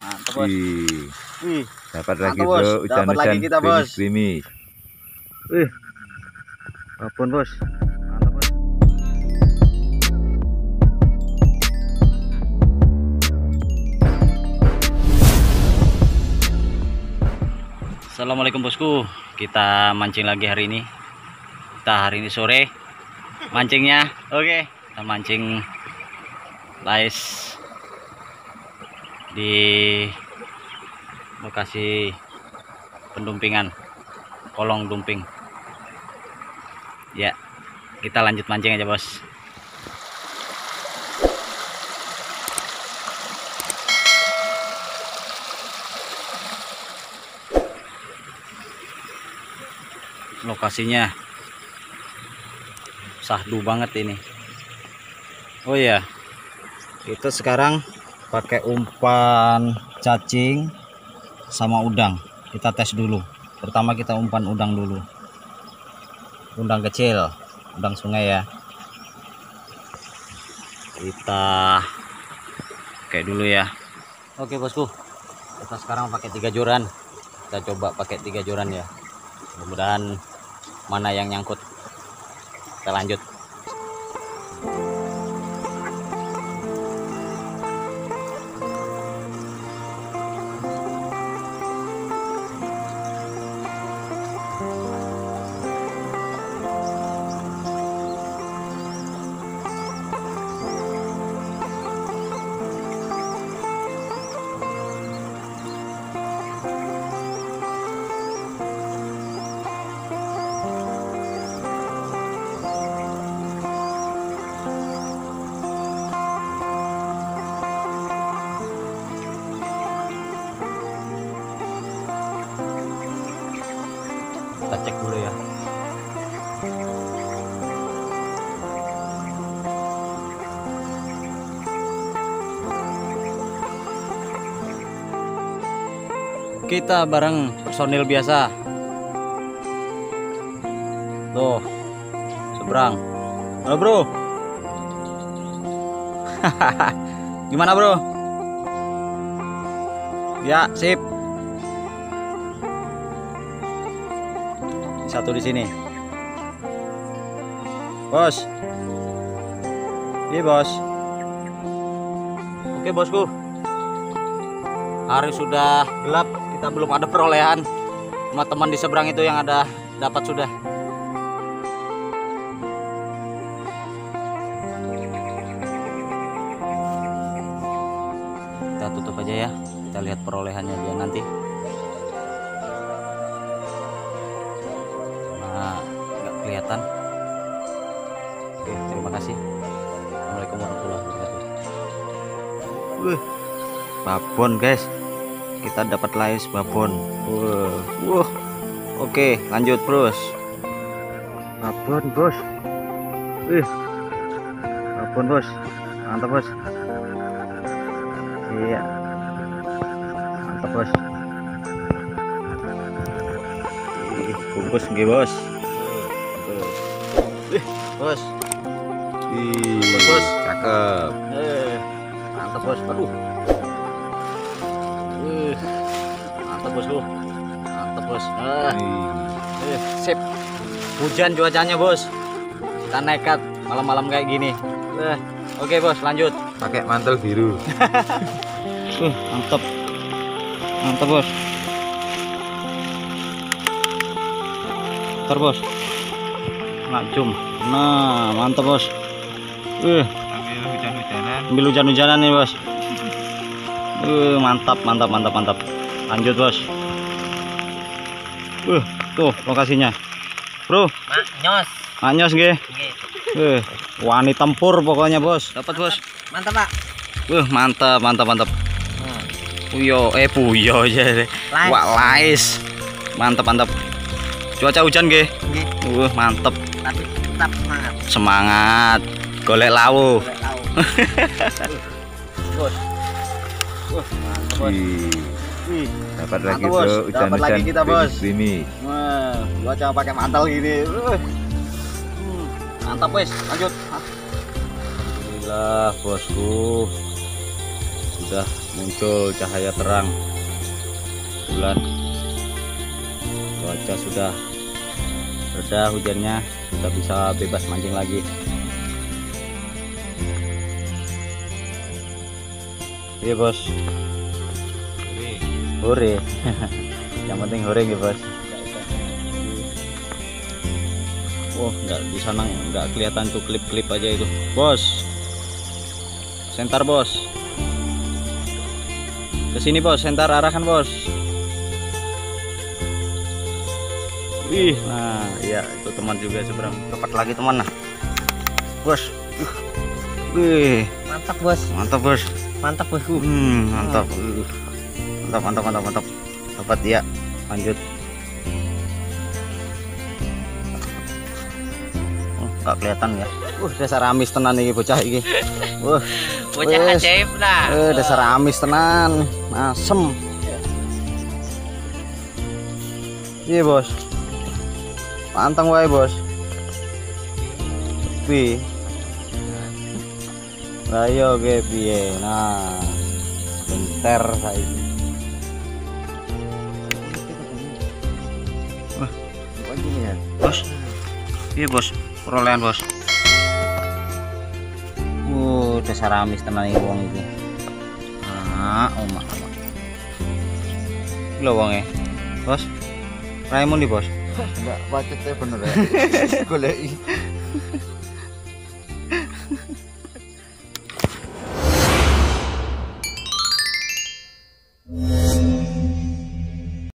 Mantap, Bos. Wih, Dapat lagi mantap, bro, Bos. Dapat hujan-hujan lagi kita, Bos. gerimis. Wih. Babon, Bos. Mantap, Bos. Assalamualaikum bosku, kita mancing lagi hari ini. Kita hari ini sore mancingnya. Oke, kita mancing lais di lokasi pendumpingan kolong dumping. Ya, kita lanjut mancing aja bos. Lokasinya sahdu banget ini. Oh ya, kita sekarang pakai umpan cacing sama udang. Kita tes dulu. Pertama kita umpan udang dulu. Udang kecil, udang sungai ya. Kita pakai dulu ya. Oke bosku, kita sekarang pakai 3 joran. Kita coba pakai 3 joran ya. Mudah-mudahan mana yang nyangkut. Kita lanjut. Kita cek dulu ya. Kita bareng personil biasa. Tuh, seberang. Halo bro. Gimana bro? Ya, sip. Satu di sini. Bos. Iya, Bos. Oke, bosku. Hari sudah gelap, kita belum ada perolehan. Teman-teman di seberang itu yang ada dapat sudah. Kita tutup aja ya. Kita lihat perolehannya dia nanti. Nggak kelihatan. Oke, terima kasih. Assalamualaikum warahmatullahi wabarakatuh. Babon guys, kita dapat lais babon. Oke, lanjut bros. Babon bos. Babon bos, mantap bos. Iya, mantap bos. Bungkus nggih bos. Bos. Bos, cakep. Mantap bos. Aduh. Mantap bosku. Mantap bos. Sip. Hujan cuacanya bos. Kita nekat malam-malam kayak gini. Oke bos, lanjut. Pakai mantel biru. Mantap. Mantap bos. Ntar bos. Ngacum. Nah, mantap bos. Ambil hujan-hujanan nih bos. Mantap. Lanjut bos. Tuh lokasinya. Bro. Maknyos nggih. Wani tempur pokoknya bos. Dapat bos. Mantap pak. Mantap. Puyo aja. Wah lais. Mantap. Cuaca hujan nggih. Mantap. Tapi tetap semangat. Semangat. Golek lawu. Bos. Mantap bos. Dapat lagi Mantap, bro, Bos. Dapat lagi kita, Bos. gerimis. Wah, gua coba pakai mantel gini. Mantap wes, lanjut. Alhamdulillah bosku sudah muncul cahaya terang bulan. Cuaca sudah reda hujannya, kita bisa bebas mancing lagi. Iya bos, hore. Yang penting hore ya bos. Oh, nggak di sana nggak kelihatan tuh klip-klip aja itu bos. Sentar bos, kesini bos, sentar arahkan bos. Wih, nah iya itu teman juga seberang. Dapat lagi teman nah bos. Wih, Mantap bos. mantap bos. Mantap bos. Mantap. Mantap. Dapat ya. Lanjut. Oh, nggak kelihatan ya. Dasar amis tenan iki bocah iki. Bocah Wes. ajaib lah. Dasar amis tenan. Asem. Iya bos. Pantang wae bos. Pi. Lah yo ge piye. Nah. Bentar saiki. Wah, bos. Iya bos, perolehan bos. Dasar amis tenan iki wong iki. Omak. Lho wonge. Bos. Raimon di bos. Enggak, pacetnya bener ya. Goleki.